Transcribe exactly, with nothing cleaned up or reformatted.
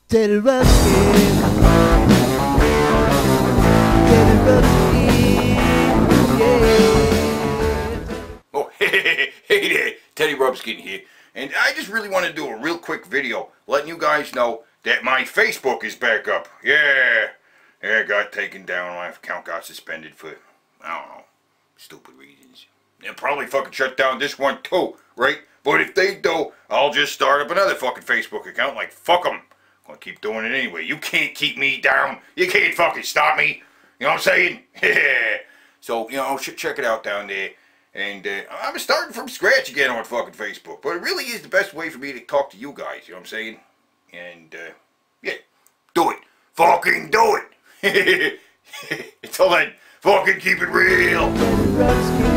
Teddy Ruxpin. Teddy Ruxpin. Yeah. Oh, hey, hey there, Teddy Ruxpin here. And I just really want to do a real quick video letting you guys know that my Facebook is back up. Yeah. Yeah, it got taken down. My account got suspended for, I don't know, stupid reasons. They'll probably fucking shut down this one too, right? But if they do, I'll just start up another fucking Facebook account. Like, fuck them. I'm gonna keep doing it anyway. You can't keep me down. You can't fucking stop me. You know what I'm saying? Yeah. So, you know, check it out down there. And uh, I'm starting from scratch again on fucking Facebook. But it really is the best way for me to talk to you guys. You know what I'm saying? And, uh, yeah. Do it. Fucking do it. Until then, fucking keep it real.